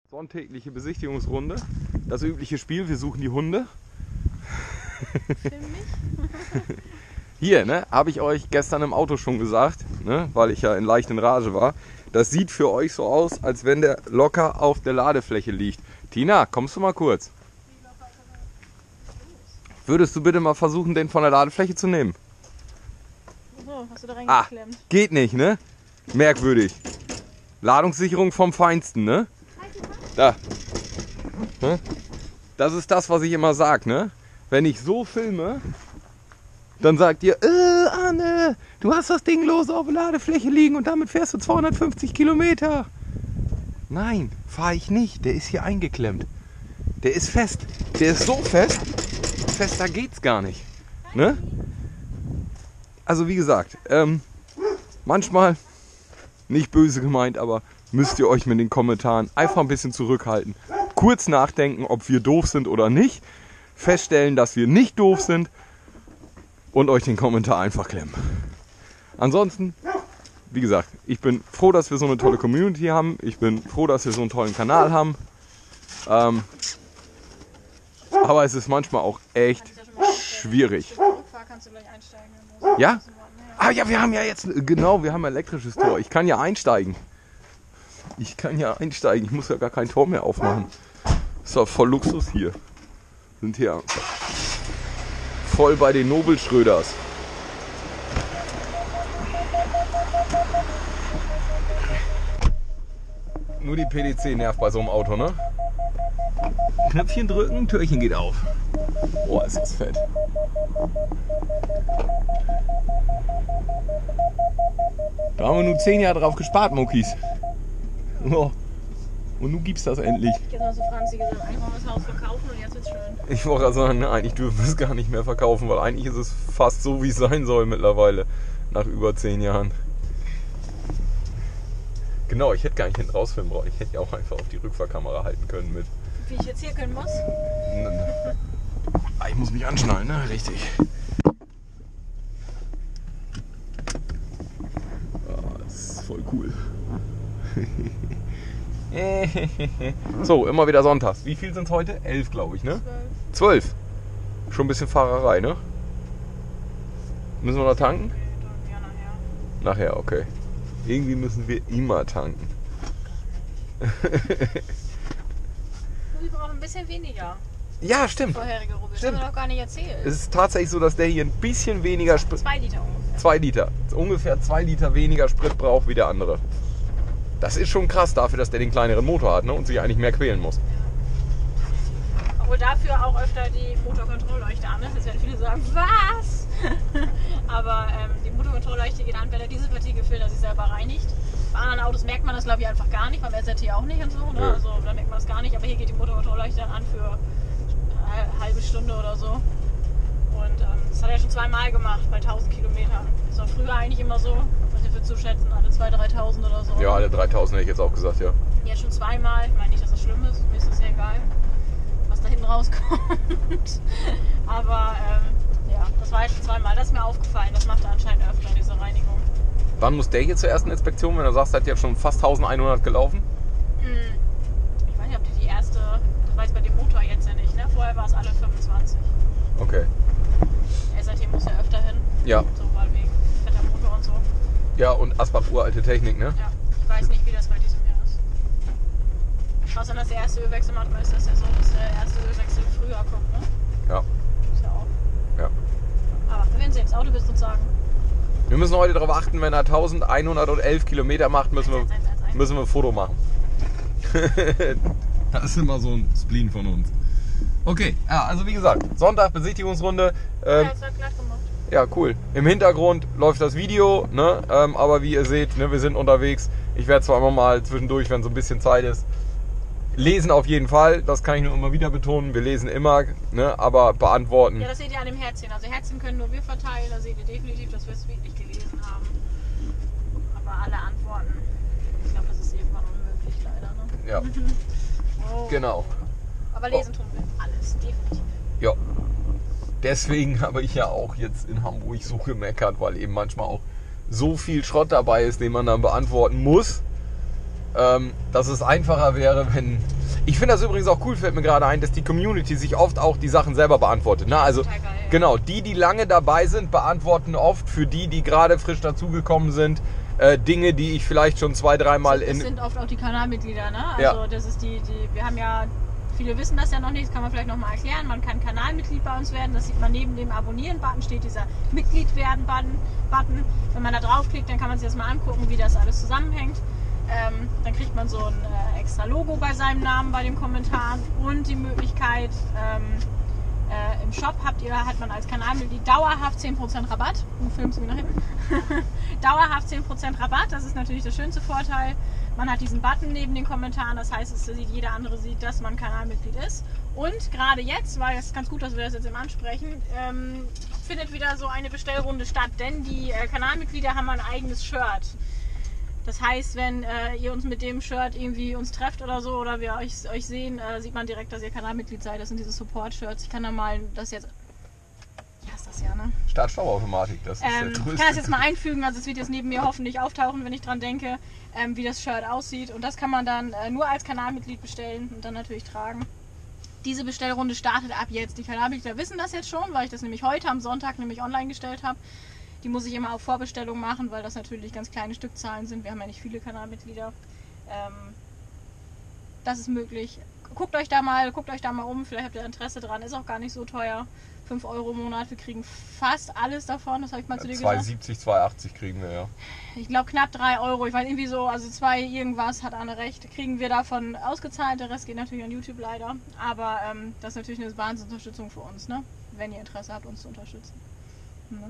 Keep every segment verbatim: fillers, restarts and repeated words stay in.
Sonntägliche Besichtigungsrunde. Das übliche Spiel, wir suchen die Hunde. Hier, ne, habe ich euch gestern im Auto schon gesagt, ne, weil ich ja in leichten Rage war. Das sieht für euch so aus, als wenn der locker auf der Ladefläche liegt. Tina, kommst du mal kurz? Würdest du bitte mal versuchen, den von der Ladefläche zu nehmen? So, hast du da Ah, reingeklemmt? geht nicht, ne? Merkwürdig. Ladungssicherung vom Feinsten, ne? Da. Ne? Das ist das, was ich immer sage, ne? Wenn ich so filme, dann sagt ihr, äh, Anne, du hast das Ding los auf der Ladefläche liegen und damit fährst du zweihundertfünfzig Kilometer. Nein, fahre ich nicht. Der ist hier eingeklemmt. Der ist fest. Der ist so fest, fester geht's gar nicht. Ne? Also wie gesagt, ähm, manchmal, nicht böse gemeint, aber müsst ihr euch mit den Kommentaren einfach ein bisschen zurückhalten. Kurz nachdenken, ob wir doof sind oder nicht. Feststellen, dass wir nicht doof sind. Und euch den Kommentar einfach klemmen. Ansonsten, wie gesagt, ich bin froh, dass wir so eine tolle Community haben. Ich bin froh, dass wir so einen tollen Kanal haben. Ähm, aber es ist manchmal auch echt schwierig. Ja? Ah ja, wir haben ja jetzt, genau, wir haben ein elektrisches Tor. Ich kann ja einsteigen. Ich kann ja einsteigen. Ich muss ja gar kein Tor mehr aufmachen. Ist doch voll Luxus hier. Sind hier voll bei den Nobelschröders. Nur die P D C nervt bei so einem Auto, ne? Knöpfchen drücken, Türchen geht auf. Boah, ist das fett. Da haben wir nur zehn Jahre drauf gespart, Muckis. Oh. Und nun gibt's das endlich. Jetzt hast du Franzi gesagt, eigentlich wollen wir das Haus verkaufen und jetzt wird's schön. Ich wollte gerade sagen, nein, eigentlich dürfen wir es gar nicht mehr verkaufen, weil eigentlich ist es fast so, wie es sein soll mittlerweile. Nach über zehn Jahren. Genau, ich hätte gar nicht hinten rausfilmen brauchen. Ich hätte ja auch einfach auf die Rückfahrkamera halten können mit. Wie ich jetzt hier können muss? Ah, ich muss mich anschnallen, ne? Richtig. Ah, das ist voll cool. So, immer wieder sonntags. Wie viel sind es heute? Elf, glaube ich, ne? Zwölf. Zwölf. Schon ein bisschen Fahrerei, ne? Müssen wir noch tanken? Ja, nachher. Nachher, okay. Irgendwie müssen wir immer tanken. Wir brauchen ein bisschen weniger. Ja, stimmt. Vorherige Rubel. Das Stimmt. haben wir noch gar nicht erzählt. Es ist tatsächlich so, dass der hier ein bisschen weniger Sprit. Zwei Liter ungefähr. Zwei Liter. Ungefähr zwei Liter weniger Sprit braucht wie der andere. Das ist schon krass dafür, dass der den kleineren Motor hat, ne? Und sich eigentlich mehr quälen muss. Obwohl dafür auch öfter die Motorkontrollleuchte an ist. Jetzt werden viele sagen, was? Aber ähm, die Motorkontrollleuchte geht an, wenn er diese Partikelfilter sich selber reinigt. Bei anderen Autos merkt man das, glaube ich, einfach gar nicht, beim S R T auch nicht und so. Ne? Ja. Also da merkt man das gar nicht. Aber hier geht die Motorkontrollleuchte dann an für eine halbe Stunde oder so. Und ähm, das hat er schon zweimal gemacht bei tausend Kilometern. Das war früher eigentlich immer so, was wir für zu schätzen, alle zweitausend, dreitausend oder so. Ja, alle dreitausend hätte ich jetzt auch gesagt, ja. Jetzt schon zweimal. Ich meine nicht, dass das schlimm ist. Mir ist das sehr egal, was da hinten rauskommt. Aber ähm, ja, das war jetzt schon zweimal. Das ist mir aufgefallen. Das macht er anscheinend öfter, diese Reinigung. Wann muss der hier zur ersten Inspektion, wenn du sagst, er hat jetzt schon fast eintausendeinhundert gelaufen? Hm. Ich weiß nicht, ob die die erste, das war jetzt bei dem Motor jetzt ja nicht, ne? Vorher war es alle fünfundzwanzig. Okay. Der S R T muss ja öfter hin. Ja. So, weil wegen fetter Motor und so. Ja, und Asbach uralte Technik, ne? Ja, ich weiß nicht, wie das bei diesem Jahr ist. Außer dass der erste Ölwechsel manchmal ist das ja so, dass der erste Ölwechsel früher kommt, ne? Ja. Ist ja auch. Ja. Aber wir werden sehen, das Auto wirst uns sagen. Wir müssen heute darauf achten, wenn er eintausendeinhundertelf Kilometer macht, müssen wir, müssen wir ein Foto machen. Das ist immer so ein Spleen von uns. Okay, ja, also wie gesagt, Sonntag, Besichtigungsrunde. Ähm, Ja, es hat glatt gemacht. ja, cool. Im Hintergrund läuft das Video, ne? Ähm, aber wie ihr seht, ne, wir sind unterwegs. Ich werde zwar immer mal zwischendurch, wenn so ein bisschen Zeit ist, lesen auf jeden Fall. Das kann ich nur immer wieder betonen. Wir lesen immer, ne? Aber beantworten. Ja, das seht ihr an dem Herzchen. Also Herzchen können nur wir verteilen. Da seht ihr definitiv, dass wir es wirklich gelesen haben. Aber alle Antworten, ich glaube, das ist irgendwann unmöglich, leider. Ne? Ja, Oh. genau. Aber lesen tun wir alles, definitiv. Ja. Deswegen habe ich ja auch jetzt in Hamburg so gemeckert, weil eben manchmal auch so viel Schrott dabei ist, den man dann beantworten muss, ähm, dass es einfacher wäre, wenn Ich finde das übrigens auch cool, fällt mir gerade ein, dass die Community sich oft auch die Sachen selber beantwortet. Na, also Total geil, ja. genau, die, die lange dabei sind, beantworten oft für die, die gerade frisch dazugekommen sind, äh, Dinge, die ich vielleicht schon zwei, dreimal in... Das sind oft auch die Kanalmitglieder, ne? Also Ja. das ist die, die, wir haben ja, viele wissen das ja noch nicht, das kann man vielleicht noch mal erklären. Man kann Kanalmitglied bei uns werden, das sieht man neben dem Abonnieren-Button, steht dieser Mitglied werden-Button. Button. Wenn man da draufklickt, dann kann man sich das mal angucken, wie das alles zusammenhängt. Ähm, dann kriegt man so ein äh, extra Logo bei seinem Namen bei den Kommentaren und die Möglichkeit, ähm, äh, im Shop habt ihr, hat man als Kanalmitglied dauerhaft zehn Prozent Rabatt. Du filmst mich nach hinten. Dauerhaft zehn Prozent Rabatt, das ist natürlich der schönste Vorteil. Man hat diesen Button neben den Kommentaren, das heißt, es sieht, jeder andere sieht, dass man Kanalmitglied ist. Und gerade jetzt, weil es ist ganz gut, dass wir das jetzt eben ansprechen, ähm, findet wieder so eine Bestellrunde statt, denn die äh, Kanalmitglieder haben ein eigenes Shirt. Das heißt, wenn äh, ihr uns mit dem Shirt irgendwie uns trefft oder so, oder wir euch, euch sehen, äh, sieht man direkt, dass ihr Kanalmitglied seid. Das sind diese Support-Shirts. Ich kann da mal das jetzt... Ja, ist das ja, ne? Start-Stop-Automatik, das ist Ähm, der ich größte. kann das jetzt mal einfügen, also es wird jetzt neben mir hoffentlich auftauchen, wenn ich dran denke, ähm, wie das Shirt aussieht. Und das kann man dann äh, nur als Kanalmitglied bestellen und dann natürlich tragen. Diese Bestellrunde startet ab jetzt. Die Kanalmitglieder wissen das jetzt schon, weil ich das nämlich heute am Sonntag nämlich online gestellt habe. Die muss ich immer auf Vorbestellung machen, weil das natürlich ganz kleine Stückzahlen sind. Wir haben ja nicht viele Kanalmitglieder. Ähm, das ist möglich. Guckt euch da mal, guckt euch da mal um, vielleicht habt ihr Interesse dran. Ist auch gar nicht so teuer. fünf Euro im Monat, wir kriegen fast alles davon, das habe ich mal zu dir zwei gesagt. siebzig, zwei achtzig kriegen wir, ja. Ich glaube knapp drei Euro, ich weiß irgendwie so, also zwei irgendwas, hat Anne recht, kriegen wir davon ausgezahlt. Der Rest geht natürlich an YouTube leider. Aber ähm, das ist natürlich eine Wahnsinnsunterstützung für uns, ne? Wenn ihr Interesse habt, uns zu unterstützen. Ne?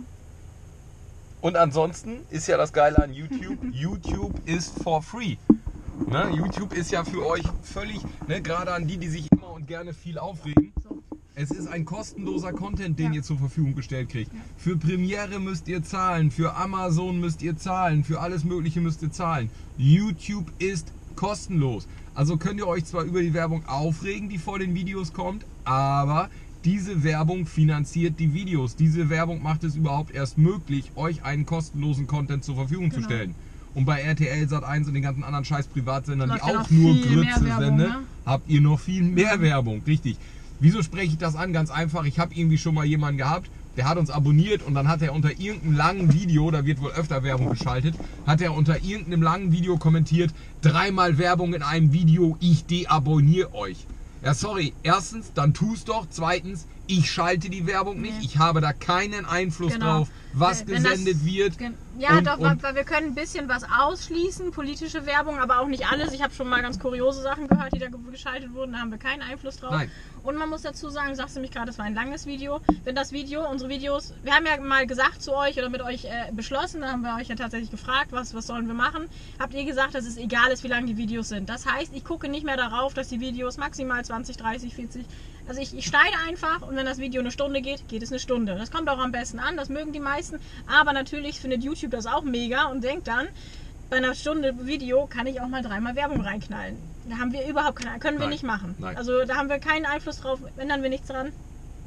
Und ansonsten ist ja das Geile an YouTube, YouTube ist for free. Ne? YouTube ist ja für euch völlig, ne, gerade an die, die sich immer und gerne viel aufregen. So. Es ist ein kostenloser Content, den Ja. ihr zur Verfügung gestellt kriegt. Ja. Für Premiere müsst ihr zahlen, für Amazon müsst ihr zahlen, für alles Mögliche müsst ihr zahlen. YouTube ist kostenlos. Also könnt ihr euch zwar über die Werbung aufregen, die vor den Videos kommt, aber diese Werbung finanziert die Videos. Diese Werbung macht es überhaupt erst möglich, euch einen kostenlosen Content zur Verfügung Genau. zu stellen. Und bei R T L, Sat eins und den ganzen anderen scheiß Privatsendern, die Läuft ja auch noch nur viel mehr Grütze Werbung, senden, ne? habt ihr noch viel mehr Werbung. Richtig. Wieso spreche ich das an? Ganz einfach, ich habe irgendwie schon mal jemanden gehabt, der hat uns abonniert und dann hat er unter irgendeinem langen Video, da wird wohl öfter Werbung geschaltet, hat er unter irgendeinem langen Video kommentiert, dreimal Werbung in einem Video, ich deabonniere euch. Ja, sorry, erstens, dann tu's doch. Zweitens, ich schalte die Werbung nicht. Nee. Ich habe da keinen Einfluss Genau. drauf, was Wenn das- gesendet wird. Gen- Ja, Und- doch, und- weil wir können ein bisschen was ausschließen, politische Werbung, aber auch nicht alles. Ich habe schon mal ganz kuriose Sachen gehört, die da ge- geschaltet wurden, da haben wir keinen Einfluss drauf. Nein. Und man muss dazu sagen, sagst du mich gerade, das war ein langes Video. Wenn das Video, unsere Videos, wir haben ja mal gesagt zu euch oder mit euch äh, beschlossen, da haben wir euch ja tatsächlich gefragt, was, was sollen wir machen. Habt ihr gesagt, dass es egal ist, wie lang die Videos sind. Das heißt, ich gucke nicht mehr darauf, dass die Videos maximal zwanzig, dreißig, vierzig, also ich, ich schneide einfach und wenn das Video eine Stunde geht, geht es eine Stunde. Das kommt auch am besten an, das mögen die meisten, aber natürlich findet YouTube das auch mega und denkt dann, bei einer Stunde Video kann ich auch mal dreimal Werbung reinknallen. Da haben wir überhaupt keine, können wir Nein. nicht machen. Nein. Also da haben wir keinen Einfluss drauf, ändern wir nichts dran.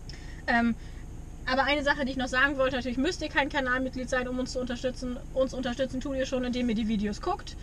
Ähm, aber eine Sache, die ich noch sagen wollte, natürlich müsst ihr kein Kanalmitglied sein, um uns zu unterstützen. Uns unterstützen tut ihr schon, indem ihr die Videos guckt.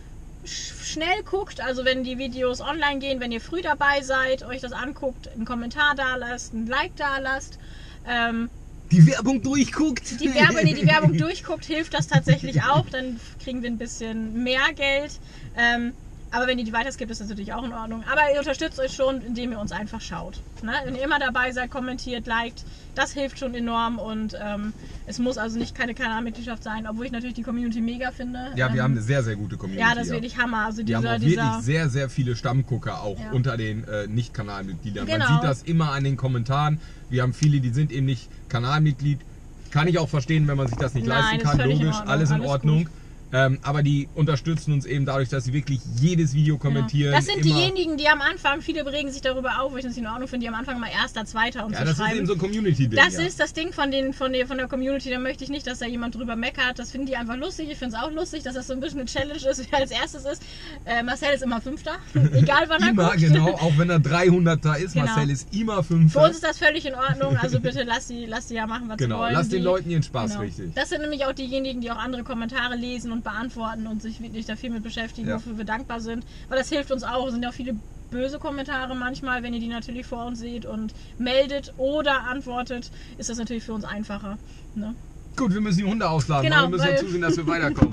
Sch- Schnell guckt, also wenn die Videos online gehen, wenn ihr früh dabei seid, euch das anguckt, einen Kommentar da lasst, ein Like da lasst. Ähm, Die Werbung durchguckt. die Werbung, wenn ihr die Werbung durchguckt, hilft das tatsächlich auch. Dann kriegen wir ein bisschen mehr Geld. Ähm, aber wenn ihr die weitergibt, ist das natürlich auch in Ordnung. Aber ihr unterstützt euch schon, indem ihr uns einfach schaut. Ne? Wenn ihr immer dabei seid, kommentiert, liked, das hilft schon enorm. Und ähm, es muss also nicht keine Kanalmitgliedschaft sein, obwohl ich natürlich die Community mega finde. Ja, wir ähm, haben eine sehr, sehr gute Community. Ja, das ist wirklich Hammer. Also Wir haben dieser, auch dieser, wirklich sehr, sehr viele Stammgucker auch Ja. unter den äh, Nicht-Kanalmitgliedern. Man Genau. sieht das immer an den Kommentaren. Wir haben viele, die sind eben nicht Kanalmitglied. Kann ich auch verstehen, wenn man sich das nicht Nein, leisten ist kann. völlig in Logisch, Ordnung, alles in alles Ordnung. gut. Ähm, aber die unterstützen uns eben dadurch, dass sie wirklich jedes Video kommentieren. Genau. Das sind immer. diejenigen, die am Anfang, viele regen sich darüber auf, weil ich das in Ordnung finde, die am Anfang mal Erster, Zweiter und Ja, so das schreiben. ist eben so ein Community-Ding. Das ja. ist das Ding von, den, von, der, von der Community, da möchte ich nicht, dass da jemand drüber meckert. Das finden die einfach lustig. Ich finde es auch lustig, dass das so ein bisschen eine Challenge ist, wer als erstes ist. Äh, Marcel ist immer Fünfter, egal wann er Immer, guckt. genau, auch wenn er dreihunderter ist. Genau. Marcel ist immer Für Fünfter. uns ist das völlig in Ordnung, also bitte lass die, lass die ja machen, was Genau, sie wollen. lass den die, Leuten ihren Spaß, genau. richtig. Das sind nämlich auch diejenigen, die auch andere Kommentare lesen und beantworten und sich wirklich da viel mit beschäftigen, Ja. wofür wir dankbar sind. Weil das hilft uns auch. Es sind ja auch viele böse Kommentare manchmal, wenn ihr die natürlich vor uns seht und meldet oder antwortet, ist das natürlich für uns einfacher. Ne? Gut, wir müssen die Hunde ausladen. Genau, wir müssen weil- ja zusehen, dass wir weiterkommen.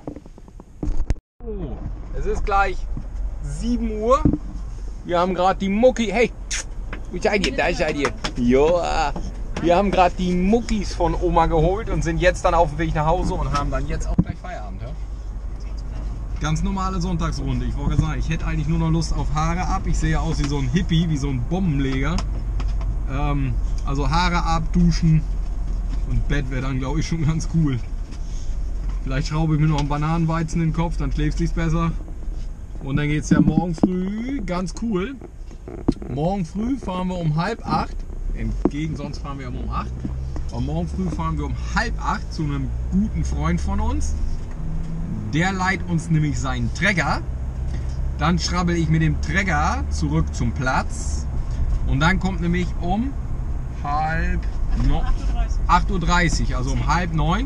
Oh, es ist gleich sieben Uhr. Wir haben gerade die Mucki. Hey, wo seid ihr? Da seid ihr. Joa. Wir haben gerade die Muckis von Oma geholt und sind jetzt dann auf dem Weg nach Hause und haben dann jetzt auch gleich Feierabend. Ja? Ganz normale Sonntagsrunde. Ich wollte sagen, ich hätte eigentlich nur noch Lust auf Haare ab. Ich sehe aus wie so ein Hippie, wie so ein Bombenleger. Ähm, also Haare ab, duschen und Bett wäre dann, glaube ich, schon ganz cool. Vielleicht schraube ich mir noch einen Bananenweizen in den Kopf, dann schläft sich's besser. Und dann geht es ja morgen früh, ganz cool. Morgen früh fahren wir um halb acht. Entgegen, sonst fahren wir um acht. Aber morgen früh fahren wir um halb acht zu einem guten Freund von uns. Der leiht uns nämlich seinen Trecker. Dann schrabbel ich mit dem Trecker zurück zum Platz. Und dann kommt nämlich um halb no, acht Uhr dreißig, also um halb neun,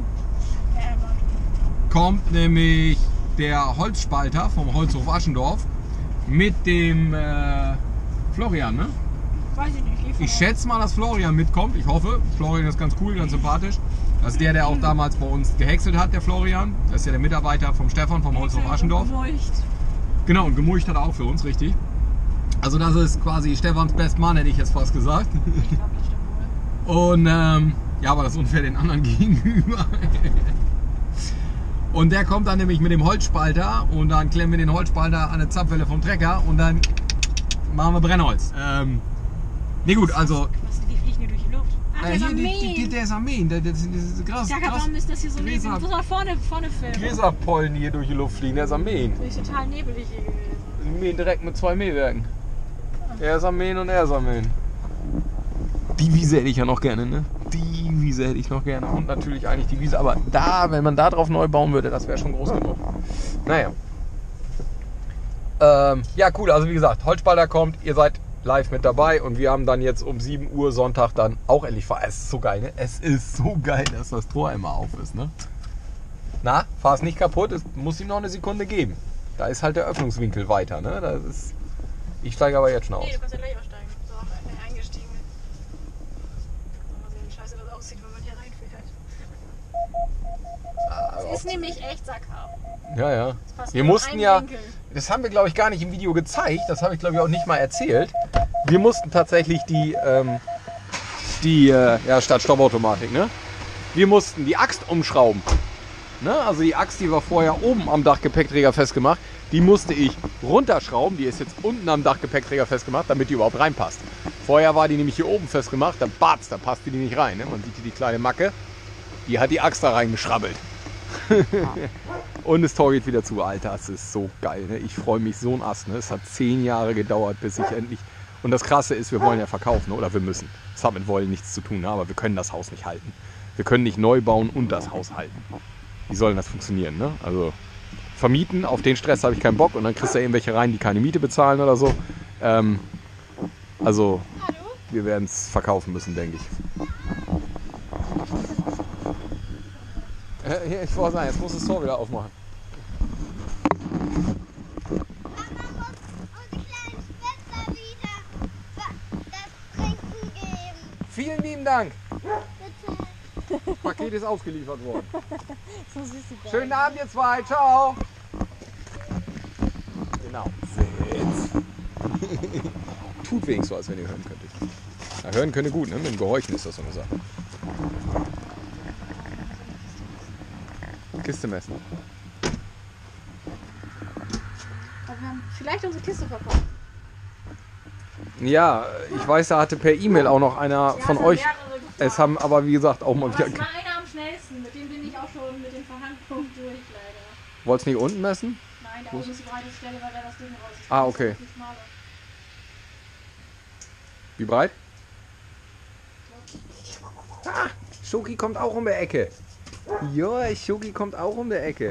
kommt nämlich der Holzspalter vom Holzhof Aschendorf mit dem äh, Florian, ne? Weiß ich nicht. Ich schätze mal, dass Florian mitkommt. Ich hoffe. Florian ist ganz cool, ganz sympathisch. Das ist der, der auch damals bei uns gehäckselt hat, der Florian. Das ist ja der Mitarbeiter vom Stefan vom Holzhof Aschendorf. Genau, und gemulcht hat er auch für uns, richtig. Also das ist quasi Stefans Best Mann, hätte ich jetzt fast gesagt. Ich glaube, das stimmt wohl. Und ähm, ja, aber das ist unfair den anderen gegenüber. Und der kommt dann nämlich mit dem Holzspalter und dann klemmen wir den Holzspalter an eine Zapfwelle vom Trecker und dann machen wir Brennholz. Ähm, nee gut, also... Was, die fliegen hier durch die Luft. Ah, Äh, der ist hier, am die, die, Mähen. die, der ist am Mähen. Der, der, das ist Gras, Ja, warum ist das hier so nebelig? Gräser- Muss mal vorne, vorne filmen. Gräserpollen, die hier durch die Luft fliegen. Der ist am Mähen. Das ist total nebelig hier gewesen. Wir mähen direkt mit zwei Mähwerken. Er ist am Mähen und er ist am Mähen. Die Wiese hätte ich ja noch gerne, ne? Die Wiese hätte ich noch gerne. Und natürlich eigentlich die Wiese. Aber da, wenn man da drauf neu bauen würde, das wäre schon groß genug. Naja. Ähm, ja, cool. Also wie gesagt, Holzspalter kommt. Ihr seid live mit dabei. Und wir haben dann jetzt um sieben Uhr Sonntag dann auch endlich fahren. Es ist so geil, ne? Es ist so geil, dass das Tor immer auf ist, ne? Na, fahr es nicht kaputt. Es muss ihm noch eine Sekunde geben. Da ist halt der Öffnungswinkel weiter, ne? Das ist, ich steige aber jetzt schon aus. Nee, du kannst ja gleich aussteigen. So, äh, eingestiegen. Mal sehen, wie scheiße das aussieht, wenn man hier reinfährt. Ah, Es ist nämlich echt sackhaft. Ja, ja. Es passt Wir nur in mussten einen ja, Winkel. das haben wir glaube ich gar nicht im Video gezeigt, das habe ich glaube ich auch nicht mal erzählt. Wir mussten tatsächlich die, ähm, die, äh, ja, statt Stoppautomatik, ne? Wir mussten die Axt umschrauben. Ne? Also die Axt, die war vorher oben am Dachgepäckträger festgemacht, die musste ich runterschrauben. Die ist jetzt unten am Dachgepäckträger festgemacht, damit die überhaupt reinpasst. Vorher war die nämlich hier oben festgemacht, da batz, da passte die nicht rein. Ne? Man sieht hier die kleine Macke, die hat die Axt da reingeschrabbelt. Und das Tor geht wieder zu. Alter, es ist so geil. Ne? Ich freue mich so ein Ast. Ne? Es hat zehn Jahre gedauert, bis ich endlich... Und das Krasse ist, wir wollen ja verkaufen, oder wir müssen. Das hat mit Wollen nichts zu tun, ne? Aber wir können das Haus nicht halten. Wir können nicht neu bauen und das Haus halten. Wie soll denn das funktionieren? Ne? Also vermieten, auf den Stress habe ich keinen Bock. Und dann kriegst du irgendwelche rein, die keine Miete bezahlen oder so. Ähm, also wir werden es verkaufen müssen, denke ich. Äh, hier, ich wollte sagen, jetzt muss das Tor wieder aufmachen. Vielen lieben Dank. Das Paket ist ausgeliefert worden. So süß die beiden. Schönen Abend ihr zwei. Ciao. Genau. Sitz. Tut wenigstens so, als wenn ihr hören könntet. Ja, hören könnt ihr gut, ne? Mit dem Gehorchen ist das so eine Sache. Kiste messen. Aber wir haben vielleicht unsere Kiste verkauft. Ja, ich weiß, da hatte per E-Mail auch noch einer Ja, von es haben euch. mehrere gefragt. Es haben aber wie gesagt auch mal Aber wieder. es war einer am schnellsten. Mit dem bin ich auch schon mit den Verhandlungen durch, leider. Wollt's nicht unten messen? Nein, da oben ist die breite Stelle, weil da das Ding raus ist. Ah, Das ist okay. viel schmaler. Wie breit? Ah, Schoki kommt auch um die Ecke. Ja, Schoki kommt auch um die Ecke.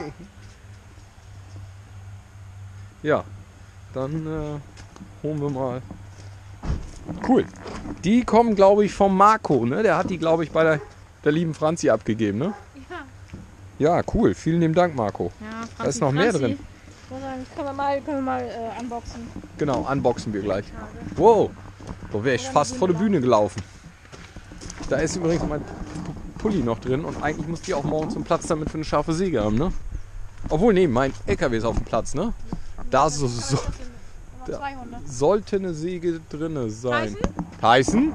Ja, dann äh, holen wir mal. Cool. Die kommen, glaube ich, vom Marco. Ne? Der hat die, glaube ich, bei der, der lieben Franzi abgegeben. Ne? Ja. Ja, cool. Vielen lieben Dank, Marco. Ja, Franzi, Da ist noch mehr Franzi. drin. Ich muss sagen, das kann man mal, können wir mal äh, unboxen. Genau, unboxen wir gleich. Wow, da wäre ich fast vor der Bühne gelaufen. Da ist übrigens mein Pulli noch drin und eigentlich muss die auch morgen zum Platz damit für eine scharfe Säge haben, ne? Obwohl, nee, mein L K W ist auf dem Platz, ne? Da, so, so, da sollte eine Säge drin sein. Tyson?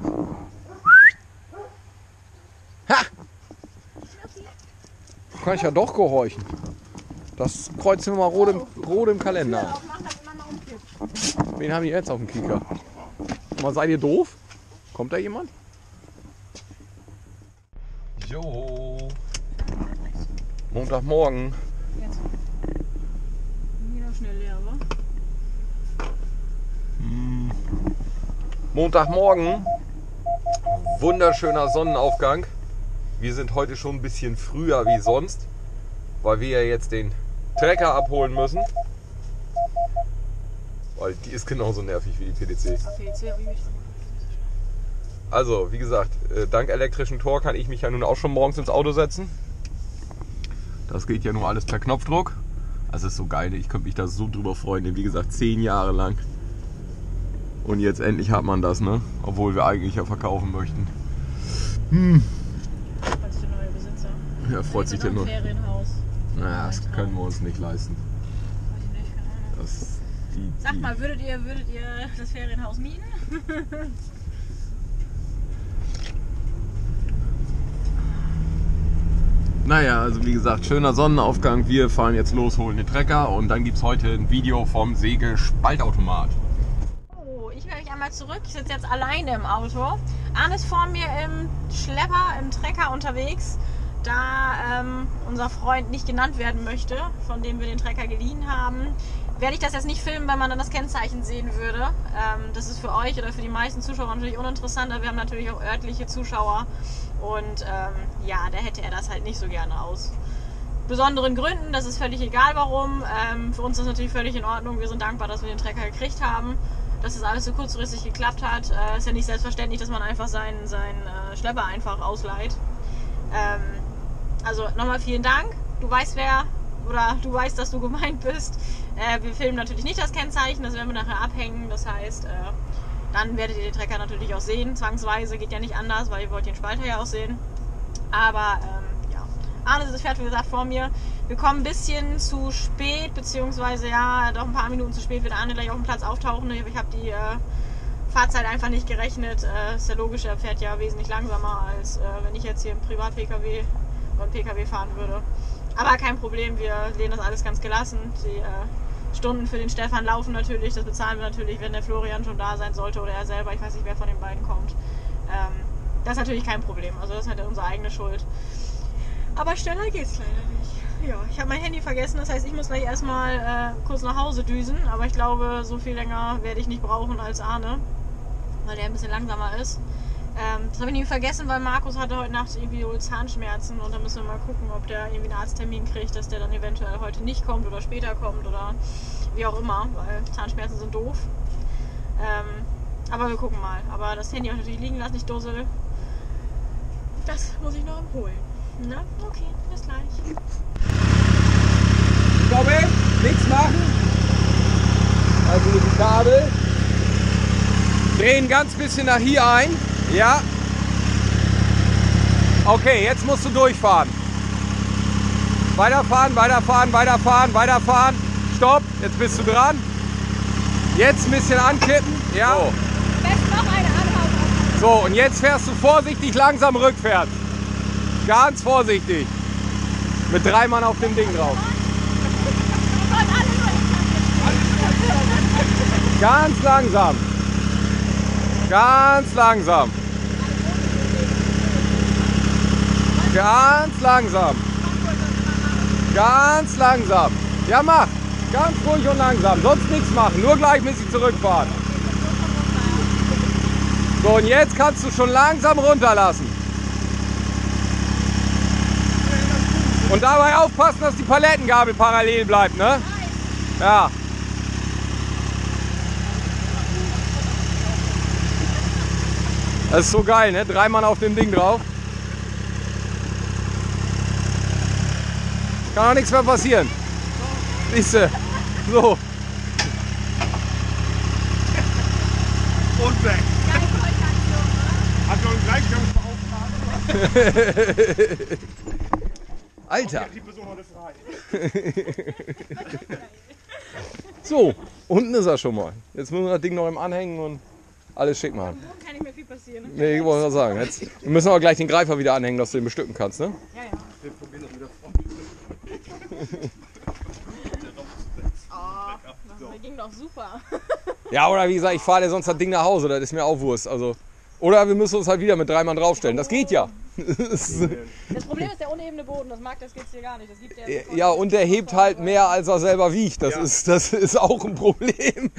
Ha! Kann ich ja doch gehorchen. Das kreuzen wir mal rot im, rot im Kalender an. Wen haben die jetzt auf dem Kieker? Mal, seid ihr doof? Kommt da jemand? Jo. Montagmorgen. Jetzt. Wieder schnell leer, wa? Hm. Montagmorgen. Wunderschöner Sonnenaufgang. Wir sind heute schon ein bisschen früher wie sonst, weil wir ja jetzt den Trecker abholen müssen. Weil die ist genauso nervig wie die P D C. Also, wie gesagt, dank elektrischen Tor kann ich mich ja nun auch schon morgens ins Auto setzen. Das geht ja nur alles per Knopfdruck. Das ist so geil, ich könnte mich da so drüber freuen, wie gesagt, zehn Jahre lang. Und jetzt endlich hat man das, ne? Obwohl wir eigentlich ja verkaufen möchten. Hm. Was für neue Besitzer? Ja, freut sich der nur. Ferienhaus. Naja, das können wir uns nicht leisten. Weiß ich nicht, keine Ahnung. Das, die, Sag die, mal, würdet ihr, würdet ihr das Ferienhaus mieten? Naja, also wie gesagt, schöner Sonnenaufgang. Wir fahren jetzt los, holen den Trecker und dann gibt es heute ein Video vom Sägespaltautomat. Oh, ich will euch einmal zurück. Ich sitze jetzt alleine im Auto. Arne ist vor mir im Schlepper, im Trecker unterwegs, da ähm, unser Freund nicht genannt werden möchte, von dem wir den Trecker geliehen haben. Werde ich das jetzt nicht filmen, weil man dann das Kennzeichen sehen würde. Ähm, das ist für euch oder für die meisten Zuschauer natürlich uninteressant, aber wir haben natürlich auch örtliche Zuschauer und ähm, ja, da hätte er das halt nicht so gerne aus besonderen Gründen. Das ist völlig egal warum. Ähm, für uns ist das natürlich völlig in Ordnung. Wir sind dankbar, dass wir den Trecker gekriegt haben, dass das alles so kurzfristig geklappt hat. Äh, ist ja nicht selbstverständlich, dass man einfach seinen, seinen äh, Schlepper einfach ausleiht. Ähm, also nochmal vielen Dank. Du weißt wer... oder du weißt, dass du gemeint bist. Äh, wir filmen natürlich nicht das Kennzeichen, das werden wir nachher abhängen. Das heißt, äh, dann werdet ihr den Trecker natürlich auch sehen. Zwangsweise, geht ja nicht anders, weil ihr wollt den Spalter ja auch sehen. Aber ähm, ja, Arne fährt wie gesagt vor mir. Wir kommen ein bisschen zu spät, beziehungsweise ja, doch ein paar Minuten zu spät wird Arne gleich auf dem Platz auftauchen. Ich habe die äh, Fahrzeit einfach nicht gerechnet. Äh, ist ja logisch, er fährt ja wesentlich langsamer, als äh, wenn ich jetzt hier im Privat-P K W oder P K W fahren würde. Aber kein Problem, wir lehnen das alles ganz gelassen. Die äh, Stunden für den Stefan laufen natürlich, das bezahlen wir natürlich, wenn der Florian schon da sein sollte oder er selber, ich weiß nicht, wer von den beiden kommt. Ähm, das ist natürlich kein Problem, also das ist halt unsere eigene Schuld. Aber schneller geht's leider nicht. Ja, ich habe mein Handy vergessen, das heißt, ich muss gleich erstmal äh, kurz nach Hause düsen, aber ich glaube, so viel länger werde ich nicht brauchen als Arne, weil der ein bisschen langsamer ist. Ähm, das habe ich nie vergessen, weil Markus hatte heute Nacht irgendwie wohl Zahnschmerzen und da müssen wir mal gucken, ob der irgendwie einen Arzttermin kriegt, dass der dann eventuell heute nicht kommt oder später kommt oder wie auch immer, weil Zahnschmerzen sind doof. Ähm, aber wir gucken mal. Aber das Handy auch natürlich liegen lassen, ich dussel. Das muss ich noch holen. Na, okay, bis gleich. Stoppe, nichts machen. Also die Kabel. Drehen ganz bisschen nach hier ein. Ja. Okay, jetzt musst du durchfahren. Weiterfahren, weiterfahren, weiterfahren, weiterfahren. Stopp, jetzt bist du dran. Jetzt ein bisschen ankippen. Ja. So. Noch eine anhauen. So, und jetzt fährst du vorsichtig langsam rückwärts. Ganz vorsichtig. Mit drei Mann auf dem Ding drauf. Ganz langsam. Ganz langsam. Ganz langsam. Ganz langsam. Ja, mach. Ganz ruhig und langsam. Sonst nichts machen. Nur gleichmäßig zurückfahren. So, und jetzt kannst du schon langsam runterlassen. Und dabei aufpassen, dass die Palettengabel parallel bleibt, ne? Ja. Das ist so geil, ne? Drei Mann auf dem Ding drauf. Kann auch nichts mehr passieren. Siehst du? So. Feedback. Hat noch einen Gleichgangsbeauftragten. Alter. Die Person ist frei. So, unten ist er schon mal. Jetzt müssen wir das Ding noch im Anhängen und alles schick machen. Am Boden kann nicht mehr viel passieren. Ne? Nee, ich wollte mal sagen. Jetzt, wir müssen aber gleich den Greifer wieder anhängen, dass du den bestücken kannst, ne? Ja, ja. Wir probieren das wieder vor. Oh, das ging doch super. Ja, oder wie gesagt, ich fahre dir sonst das Ding nach Hause, das ist mir auch Wurst. Also, oder wir müssen uns halt wieder mit drei Mann draufstellen. Das geht ja. Das Problem ist der unebene Boden, das mag das geht's hier gar nicht. Das gibt der Ja, und der hebt halt mehr, als er selber wiegt. Das, ja. ist, das ist auch ein Problem.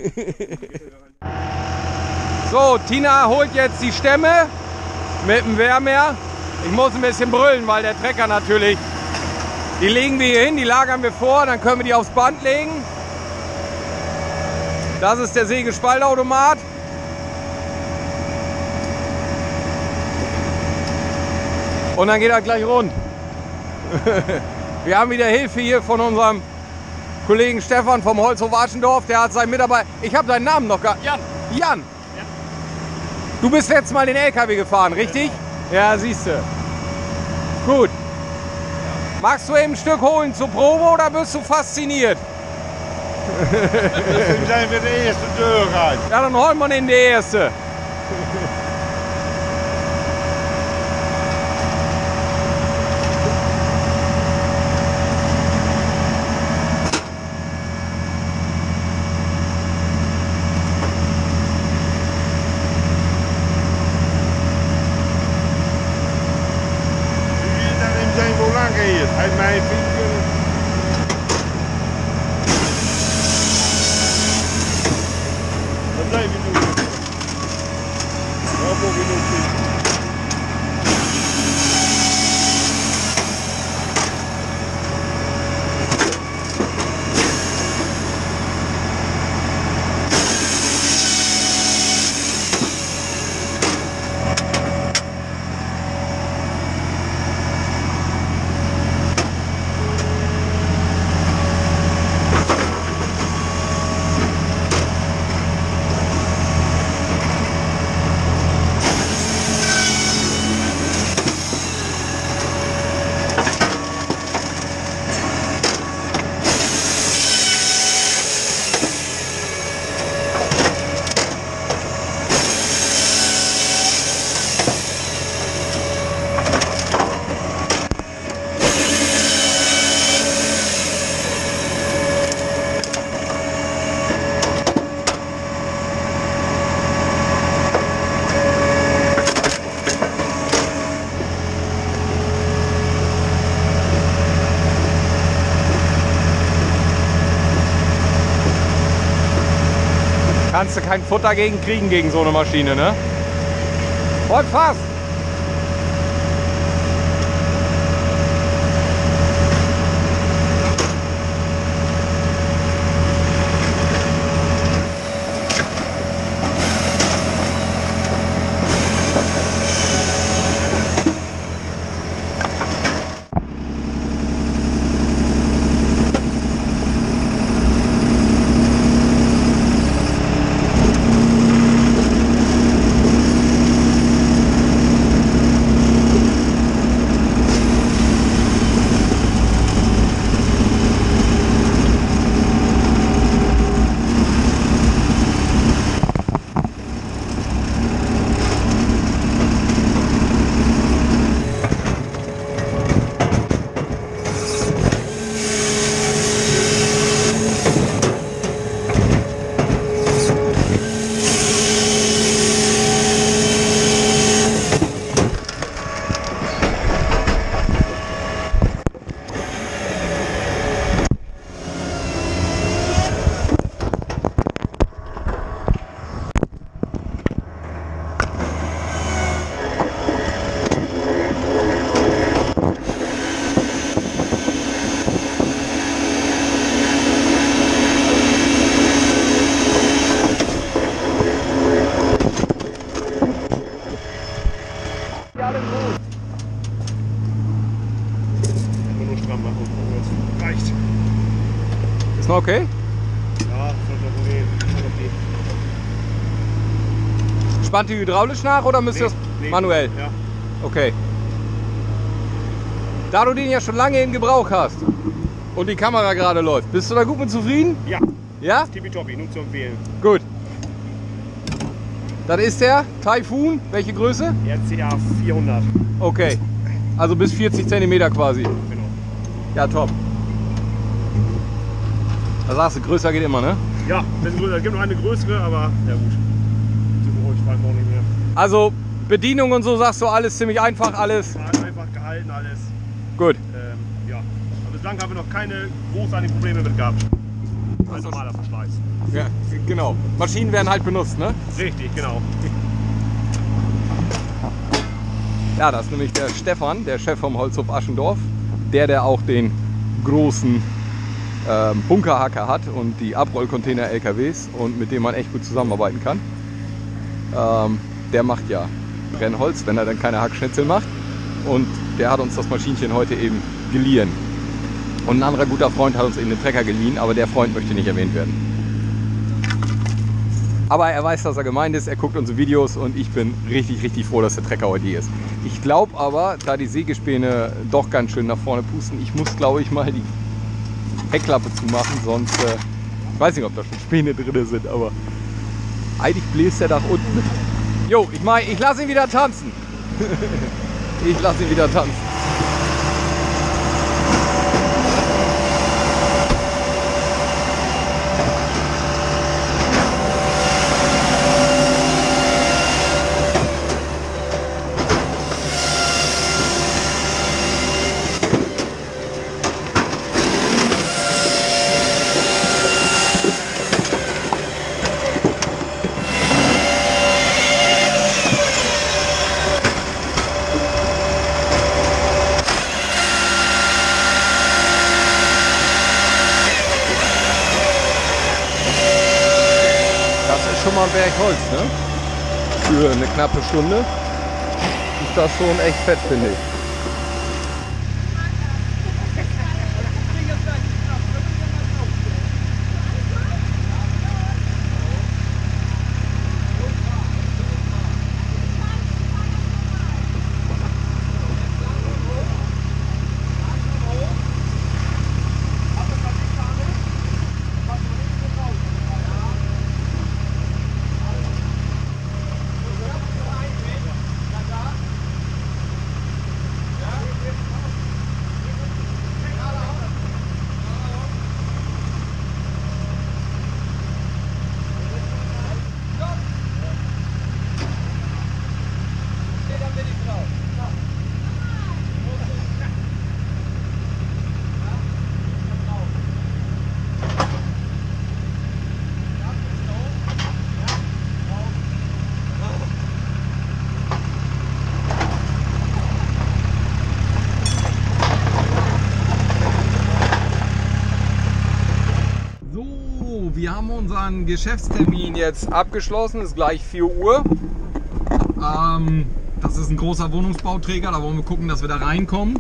So, Tina holt jetzt die Stämme mit dem Wärmer. Ich muss ein bisschen brüllen, weil der Trecker natürlich, die legen wir hier hin, die lagern wir vor, dann können wir die aufs Band legen. Das ist der Sägespaltautomat. Und dann geht er gleich rund. Wir haben wieder Hilfe hier von unserem Kollegen Stefan vom Holzhof Aschendorf. Der hat seinen Mitarbeiter. Ich habe seinen Namen noch gar nicht. Jan. Jan. Ja. Du bist letztes Mal den L K W gefahren, richtig? Ja, ja, siehst du. Gut. Magst du eben ein Stück holen zur Probe oder bist du fasziniert? Deswegen sind wir der erste Tür rein. Ja, dann holen wir den der erste. Hij mij vindt. Wat blijf je doen? Wat moet je doen? Kannst du kein Futter gegen kriegen gegen so eine Maschine, ne? Und fast! Okay? Ja, sollte okay. Spannt ihr hydraulisch nach oder müsst ihr das nee, manuell? Ja. Okay. Da du den ja schon lange in Gebrauch hast und die Kamera gerade läuft, bist du da gut mit zufrieden? Ja. Ja? Tippitoppi, nur zu empfehlen. Gut. Das ist der Typhoon. Welche Größe? R C A vierhundert. Okay. Also bis vierzig Zentimeter quasi. Genau. Ja, top. Da sagst du, größer geht immer, ne? Ja, ein bisschen größer. Es gibt noch eine größere, aber ja gut. So groß fahren wir auch nicht mehr. Also Bedienung und so sagst du, alles ziemlich einfach, alles. War einfach gehalten, alles. Gut. Ähm, ja. Aber bislang haben wir noch keine großartigen Probleme mit gehabt. Ein normaler Verschleiß. Ja, genau. Maschinen werden halt benutzt, ne? Richtig, genau. Ja, das ist nämlich der Stefan, der Chef vom Holzhof Aschendorf. Der, der auch den großen ähm, Bunkerhacker hat und die Abrollcontainer-L K Ws und mit dem man echt gut zusammenarbeiten kann. Ähm, der macht ja Brennholz, wenn er dann keine Hackschnitzel macht. Und der hat uns das Maschinchen heute eben geliehen. Und ein anderer guter Freund hat uns eben den Trecker geliehen, aber der Freund möchte nicht erwähnt werden. Aber er weiß, dass er gemeint ist, er guckt unsere Videos und ich bin richtig, richtig froh, dass der Trecker heute hier ist. Ich glaube aber, da die Sägespäne doch ganz schön nach vorne pusten, ich muss, glaube ich, mal die Heckklappe zumachen, sonst, äh, ich weiß nicht, ob da schon Späne drin sind, aber eigentlich bläst er nach unten mit. Jo, ich meine, ich lasse ihn wieder tanzen. Ich lasse ihn wieder tanzen. Schon mal ein Berg Holz, ne? Für eine knappe Stunde ist das schon echt fett, finde ich. Wir haben unseren Geschäftstermin jetzt abgeschlossen, es ist gleich vier Uhr. Ähm, das ist ein großer Wohnungsbauträger, da wollen wir gucken, dass wir da reinkommen.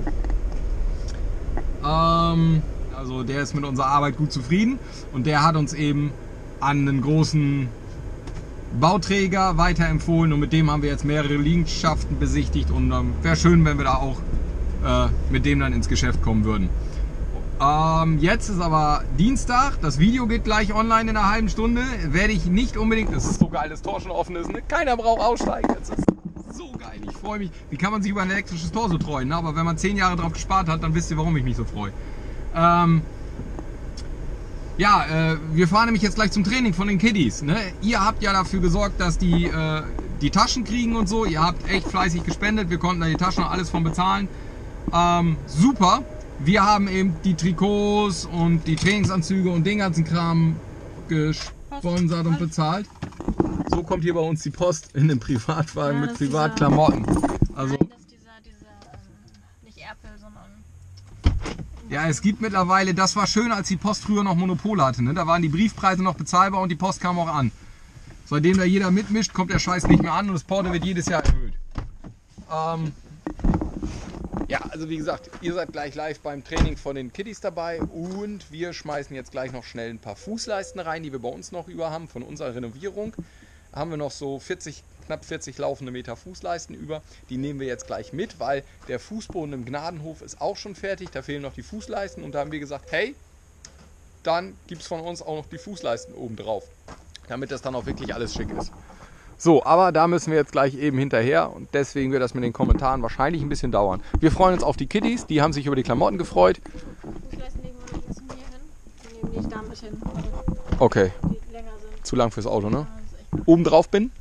Ähm, also der ist mit unserer Arbeit gut zufrieden und der hat uns eben an einen großen Bauträger weiterempfohlen und mit dem haben wir jetzt mehrere Liegenschaften besichtigt und ähm, wäre schön, wenn wir da auch äh, mit dem dann ins Geschäft kommen würden. Ähm, jetzt ist aber Dienstag, das Video geht gleich online in einer halben Stunde, werde ich nicht unbedingt, es ist so geil, das Tor schon offen ist, ne? Keiner braucht aussteigen, das ist so geil, ich freue mich, wie kann man sich über ein elektrisches Tor so freuen, ne? Aber wenn man zehn Jahre drauf gespart hat, dann wisst ihr, warum ich mich so freue. Ähm, ja, äh, wir fahren nämlich jetzt gleich zum Training von den Kiddies, ne? Ihr habt ja dafür gesorgt, dass die äh, die Taschen kriegen und so, ihr habt echt fleißig gespendet, wir konnten da die Taschen und alles von bezahlen, ähm, super. Wir haben eben die Trikots und die Trainingsanzüge und den ganzen Kram gesponsert und bezahlt. So kommt hier bei uns die Post in einem Privatwagen Ja, mit Privatklamotten. Also, Nein, das ist dieser, dieser ähm, nicht Erpel, sondern... ja, es gibt mittlerweile, das war schön, als die Post früher noch Monopol hatte. Ne? Da waren die Briefpreise noch bezahlbar und die Post kam auch an. Seitdem da jeder mitmischt, kommt der Scheiß nicht mehr an und das Porto wird jedes Jahr erhöht. Ähm, Ja, also wie gesagt, ihr seid gleich live beim Training von den Kiddies dabei und wir schmeißen jetzt gleich noch schnell ein paar Fußleisten rein, die wir bei uns noch über haben von unserer Renovierung. haben wir noch so vierzig, knapp vierzig laufende Meter Fußleisten über. Die nehmen wir jetzt gleich mit, weil der Fußboden im Gnadenhof ist auch schon fertig. Da fehlen noch die Fußleisten und da haben wir gesagt, hey, dann gibt es von uns auch noch die Fußleisten oben drauf, damit das dann auch wirklich alles schick ist. So, aber da müssen wir jetzt gleich eben hinterher und deswegen wird das mit den Kommentaren wahrscheinlich ein bisschen dauern. Wir freuen uns auf die Kiddies, die haben sich über die Klamotten gefreut. Fußleisten legen wir lassen wir hier hin. Wir nehmen nicht damit hin, Okay, die länger sind. zu lang fürs Auto, ne? Ja, das ist echt Oben drauf bin?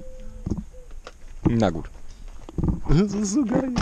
Na gut. Das ist so geil.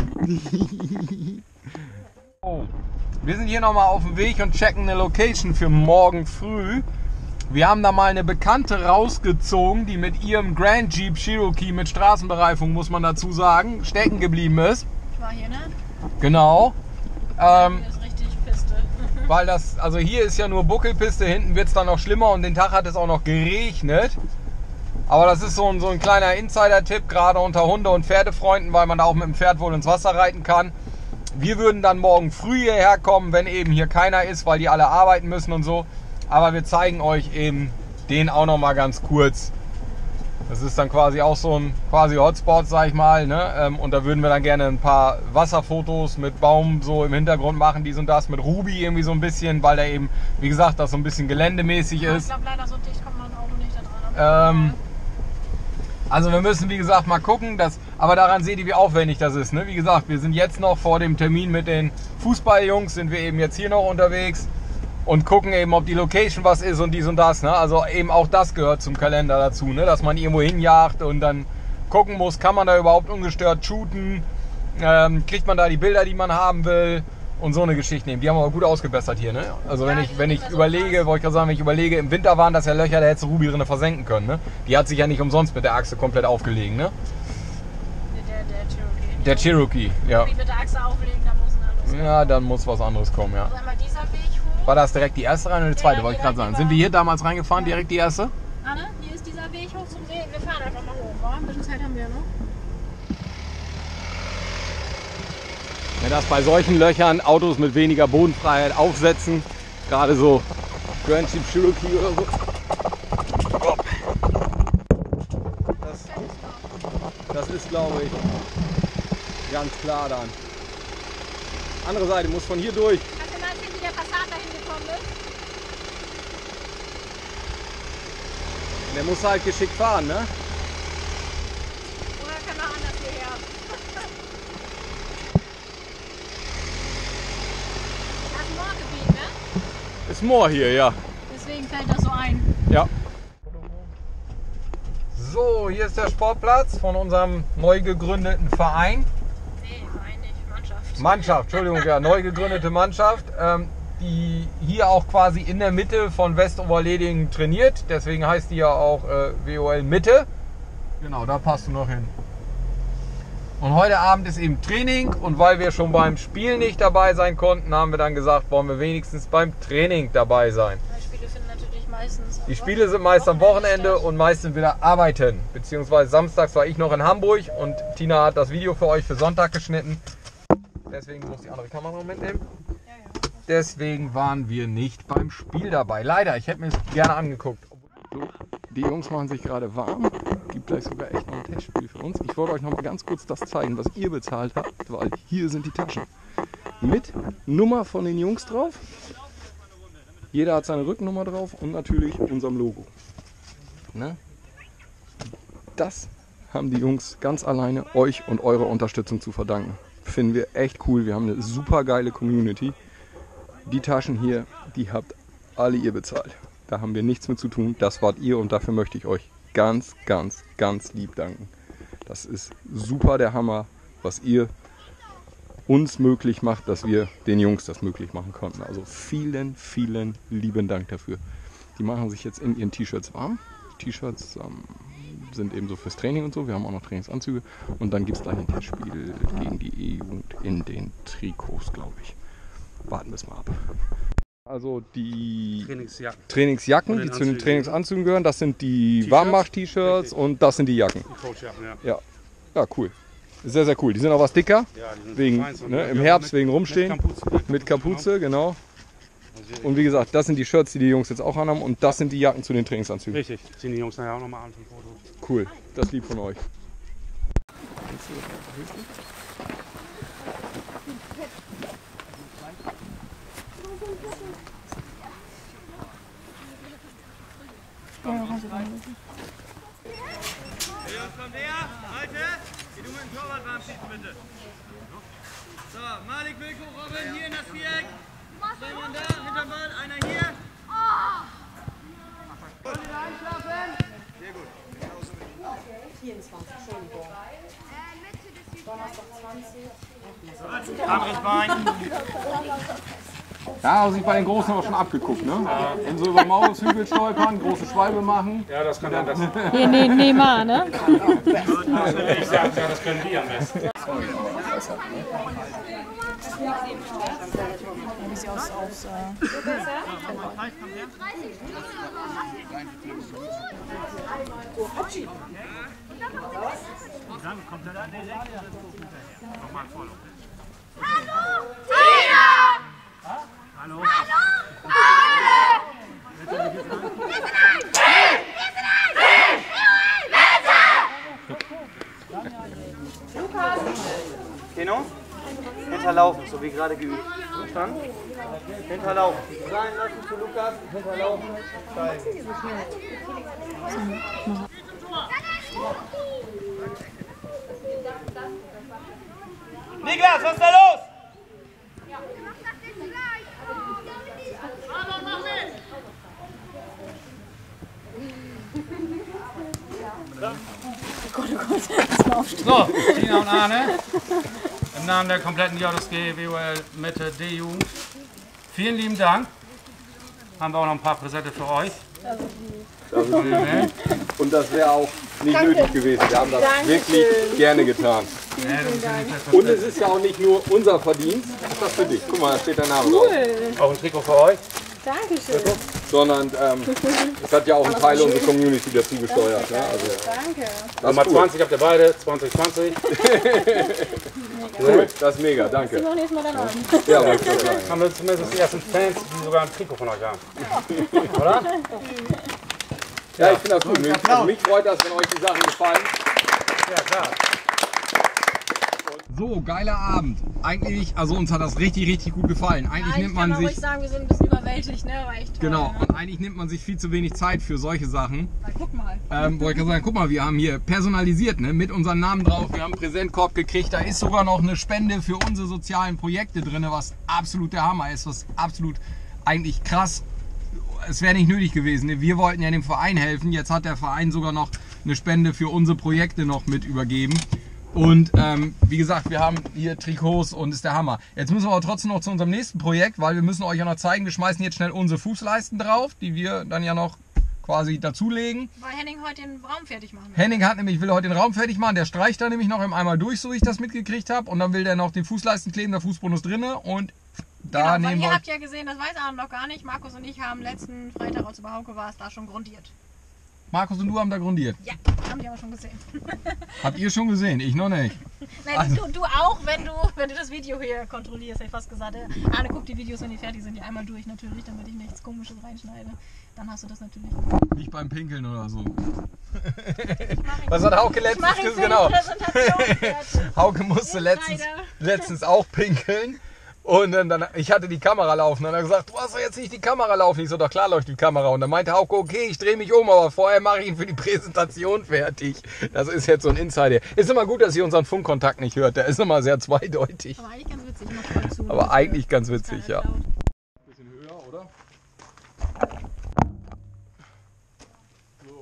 Oh. Wir sind hier nochmal auf dem Weg und checken eine Location für morgen früh. Wir haben da mal eine Bekannte rausgezogen, die mit ihrem Grand Jeep Cherokee mit Straßenbereifung, muss man dazu sagen, stecken geblieben ist. Ich war hier, ne? Genau. Ähm, Hier ist richtig Piste. weil das, also hier ist ja nur Buckelpiste, hinten wird es dann noch schlimmer und den Tag hat es auch noch geregnet. Aber das ist so ein, so ein kleiner Insider-Tipp, gerade unter Hunde- und Pferdefreunden, weil man da auch mit dem Pferd wohl ins Wasser reiten kann. Wir würden dann morgen früh hierher kommen, wenn eben hier keiner ist, weil die alle arbeiten müssen und so. Aber wir zeigen euch eben den auch noch mal ganz kurz. Das ist dann quasi auch so ein quasi Hotspot, sag ich mal. Ne? Und da würden wir dann gerne ein paar Wasserfotos mit Baum so im Hintergrund machen, dies und das, mit Ruby irgendwie so ein bisschen, weil da eben, wie gesagt, das so ein bisschen geländemäßig Ja, ich ist. glaube leider so dicht kommt man auch nicht da dran. Ähm, also wir müssen, wie gesagt, mal gucken, dass, aber daran seht ihr, wie aufwendig das ist. Ne? Wie gesagt, wir sind jetzt noch vor dem Termin mit den Fußballjungs, sind wir eben jetzt hier noch unterwegs und gucken eben, ob die Location was ist und dies und das. Ne? Also eben auch das gehört zum Kalender dazu, ne? Dass man irgendwo hinjagt und dann gucken muss, kann man da überhaupt ungestört shooten, ähm, kriegt man da die Bilder, die man haben will und so eine Geschichte nehmen. Die haben aber gut ausgebessert hier. Ne? Also wenn Ja, ich, die wenn sind ich nicht mehr so überlege, krass. wollte ich gerade sagen, wenn ich überlege, im Winter waren das ja Löcher, da hättest du Ruby drin versenken können. Ne? Die hat sich ja nicht umsonst mit der Achse komplett aufgelegen. Ne? Der, der Cherokee. Der Cherokee, ja. Wie mit der Achse auflegen, da muss ein anderes. Ja, dann muss was anderes kommen, ja. Also einmal dieser Weg hoch. War das direkt die erste rein oder die zweite, Ja, wollte ich gerade direkt sagen. über- Sind wir hier damals reingefahren, direkt die erste? Anne, hier ist dieser Weg hoch zum See. Wir fahren einfach mal hoch, wa? Ein bisschen Zeit haben wir noch. Ja, dass bei solchen Löchern Autos mit weniger Bodenfreiheit aufsetzen, gerade so Grand Jeep Cherokee oder so. Das, das ist, glaube ich, ganz klar dann. Andere Seite muss von hier durch. Kannst du mal sehen, wie der Passat dahin gekommen ist? Der muss halt geschickt fahren, ne? Oder kann man anders hierher? Das ist Moorgebiet, ne? Ist Moor hier, ja. Deswegen fällt das so ein. Ja. So, hier ist der Sportplatz von unserem neu gegründeten Verein. Nee, Verein nicht, Mannschaft. Mannschaft, Entschuldigung, ja, neu gegründete Mannschaft, ähm, die hier auch quasi in der Mitte von Westoberledingen trainiert. Deswegen heißt die ja auch äh, W O L Mitte. Genau, da passt du noch hin. Und heute Abend ist eben Training und weil wir schon beim Spiel nicht dabei sein konnten, haben wir dann gesagt, wollen wir wenigstens beim Training dabei sein. Die Spiele finden natürlich meistens. Die Spiele sind meist am Wochenende und meist sind wieder arbeiten. Beziehungsweise samstags war ich noch in Hamburg und Tina hat das Video für euch für Sonntag geschnitten. Deswegen muss die andere Kamera noch mitnehmen. Ja, ja. Deswegen waren wir nicht beim Spiel dabei. Leider, ich hätte mir es gerne angeguckt. So, die Jungs machen sich gerade warm. Gibt gleich sogar echt noch ein Testspiel für uns. Ich wollte euch noch mal ganz kurz das zeigen, was ihr bezahlt habt, weil hier sind die Taschen. Mit Nummer von den Jungs drauf. Jeder hat seine Rückennummer drauf und natürlich unserem Logo. Ne? Das haben die Jungs ganz alleine euch und eurer Unterstützung zu verdanken. Finden wir echt cool. Wir haben eine super geile Community. Die Taschen hier, die habt alle ihr bezahlt. Da haben wir nichts mit zu tun. Das wart ihr und dafür möchte ich euch ganz, ganz, ganz lieb danken. Das ist super der Hammer, was ihr uns möglich macht, dass wir den Jungs das möglich machen konnten. Also vielen, vielen lieben Dank dafür. Die machen sich jetzt in ihren T-Shirts warm. T-Shirts ähm, sind eben so fürs Training und so. Wir haben auch noch Trainingsanzüge. Und dann gibt es gleich ein Testspiel gegen die E-Jugend in den Trikots, glaube ich. Warten wir es mal ab. Also die Trainingsjacken. Trainingsjacken, Und die den zu den Anzügen. Trainingsanzügen gehören, das sind die T-Shirts. Warmmacht-T-Shirts Richtig. und das sind die Jacken. Die Coachjacken, ja. Ja, ja, cool. Sehr, sehr cool. Die sind auch was dicker. Ja, die sind Wegen, meins und ne, ja, im ja, Herbst mit- wegen rumstehen. Mit Kapuze, Mit Kapuze, genau. Also Und wie gesagt, das sind die Shirts, die die Jungs jetzt auch anhaben und das sind die Jacken zu den Trainingsanzügen. Richtig, ziehen die Jungs nachher auch nochmal an zum Foto. Cool, das ist lieb von euch. Kommt her, Malte, geh du mit dem Torwart warm schießen bitte. So, Malik, Wilko, Robin, hier in das Viereck. Zwei Mann da, hinterm Ball, einer hier. Wollt ihr da einschlafen? Sehr gut. vierundzwanzig, Entschuldigung. Donnerstag zwanzig. Anderes Bein. Ja, also ich bei den Großen aber schon abgeguckt, ne? Ja. Wenn so über Mauershügel stolpern, große Schwalbe machen. Ja, das kann dann das. Hier, nee, Neymar, ne? Ich sag, ja, das können die am besten. Wie sie aus, aus äh, Dann kommt er an den Lenker. Nochmal voll. Hallo! Tina! Hallo! Hallo! Wir sind ein! Wir sind ein! Keno? Hinterlaufen, so wie gerade geübt. Verstanden? Hinterlaufen. Sein lassen zu Lukas. Hinterlaufen. Steigen. Niklas, was ist da los? So, Tina und Arne, im Namen der kompletten J S G W O L Mitte D-Jugend, vielen lieben Dank. Haben wir auch noch ein paar Präsente für euch. Das ist lieb. Und das wäre auch nicht Danke. nötig gewesen. Wir haben das Dankeschön. wirklich gerne getan. Ja, das ist ja nicht Und es ist ja auch nicht nur unser Verdienst, das ist das für dich. Guck mal, da steht dein Name drauf. Cool. Auch ein Trikot für euch. Dankeschön. Sondern ähm, es hat ja auch ein Teil unserer Community dazu gesteuert. Ne? Also, Danke. Nummer cool. zwanzig habt ihr beide, zwanzig zwanzig. Cool, das ist mega, danke. Sie machen jetzt mal deinen Abend. Ja, wollte ich sagen. Haben wir zumindest die ersten Fans, die sogar ein Trikot von euch haben. Oder? Ja, ich finde das gut. Mich, also mich freut das, wenn euch die Sachen gefallen. Ja, klar. So, geiler Abend. Eigentlich, also uns hat das richtig, richtig gut gefallen. Eigentlich ja, nimmt man sich. Ich kann sagen, wir sind ein bisschen überwältigt, ne? War echt toll, genau, ne? und eigentlich nimmt man sich viel zu wenig Zeit für solche Sachen. Na, guck mal. Ähm, wollte ich sagen, guck mal, wir haben hier personalisiert, ne? Mit unserem Namen drauf. Wir haben einen Präsentkorb gekriegt. Da ist sogar noch eine Spende für unsere sozialen Projekte drin, was absolut der Hammer ist, was absolut eigentlich krass. Es wäre nicht nötig gewesen. Ne? Wir wollten ja dem Verein helfen. Jetzt hat der Verein sogar noch eine Spende für unsere Projekte noch mit übergeben. Und ähm, wie gesagt, wir haben hier Trikots und ist der Hammer. Jetzt müssen wir aber trotzdem noch zu unserem nächsten Projekt, weil wir müssen euch ja noch zeigen, wir schmeißen jetzt schnell unsere Fußleisten drauf, die wir dann ja noch quasi dazulegen. Weil Henning heute den Raum fertig machen will. Henning hat nämlich, will heute den Raum fertig machen, der streicht da nämlich noch einmal durch, so wie ich das mitgekriegt habe. Und dann will der noch den Fußleisten kleben, der Fußboden ist drinne und da genau, nehmen ihr wir... habt ja gesehen, das weiß Arne noch gar nicht, Markus und ich haben letzten Freitag, als über Hauke war es, da schon grundiert. Markus und du haben da grundiert. Ja, haben die aber schon gesehen. Habt ihr schon gesehen? Ich noch nicht. Nein, also. du, du auch, wenn du, wenn du das Video hier kontrollierst, hätte ich fast gesagt. Arne guckt die Videos, wenn die fertig sind, die einmal durch natürlich, damit ich nichts Komisches reinschneide. Dann hast du das natürlich. Nicht beim Pinkeln oder so. Was Was hat Hauke letztens genau? Hauke musste letztens, letztens auch pinkeln. Und dann, dann, ich hatte die Kamera laufen. Dann hat er gesagt, du hast doch jetzt nicht die Kamera laufen. Ich so, doch klar läuft die Kamera. Und dann meinte Hauke, okay, ich drehe mich um, aber vorher mache ich ihn für die Präsentation fertig. Das ist jetzt so ein Insider. Ist immer gut, dass ihr unseren Funkkontakt nicht hört. Der ist immer sehr zweideutig. Aber eigentlich ganz witzig. Ich mach voll zu. Aber eigentlich ganz witzig, ja. Laut. Bisschen höher, oder? So.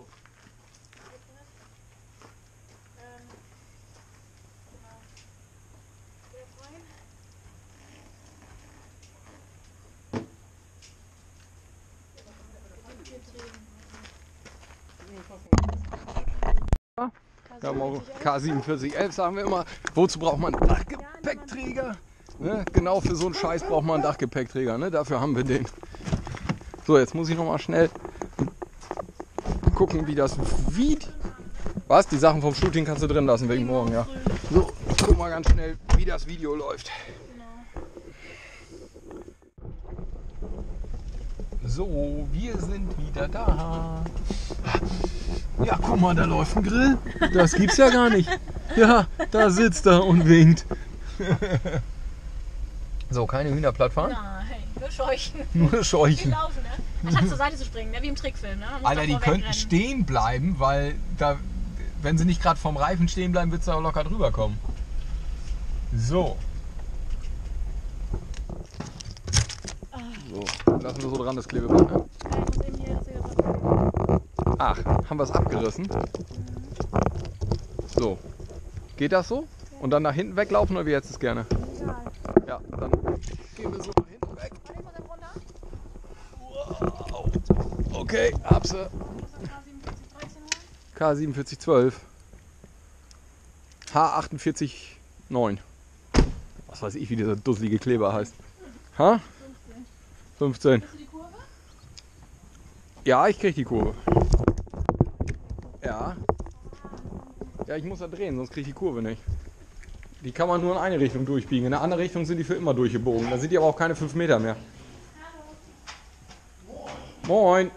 Wir haben auch K siebenundvierzig elf, sagen wir immer. Wozu braucht man einen Dachgepäckträger? Ne? Genau für so einen Scheiß braucht man einen Dachgepäckträger. Ne? Dafür haben wir den. So, jetzt muss ich noch mal schnell gucken, wie das Video... Was? Die Sachen vom Shooting kannst du drin lassen wegen morgen, ja. So, guck mal ganz schnell, wie das Video läuft. So, wir sind wieder da. Ja, guck mal, da läuft ein Grill. Das gibt's ja gar nicht. Ja, da sitzt er und winkt. So, keine Hühnerplattfahren. Nein, nur scheuchen. Nur scheuchen. Die laufen, ne? Anstatt zur Seite zu springen, ne? Wie im Trickfilm, ne? Man muss Alter, doch die vorweg könnten rennen. stehen bleiben, weil da, wenn sie nicht gerade vom Reifen stehen bleiben, wird es da auch locker drüber kommen. So. So, lassen wir so dran das Klebeband, ne? Ja, ich muss eben hier, das hier so. Ach, haben wir es abgerissen? So. Geht das so? Und dann nach hinten weglaufen oder wie jetzt es gerne? Ja, dann gehen wir so nach hinten weg. Wow. Okay, hab's. K siebenundvierzig zwölf. H achtundvierzig neun. Was weiß ich, wie dieser dusselige Kleber heißt. Ha? fünfzehn. Kriegst du die Kurve? Ja, ich krieg die Kurve. Ja. Ja, ich muss da drehen, sonst krieg ich die Kurve nicht. Die kann man nur in eine Richtung durchbiegen. In eine andere Richtung sind die für immer durchgebogen. Da sind die aber auch keine fünf Meter mehr. Moin.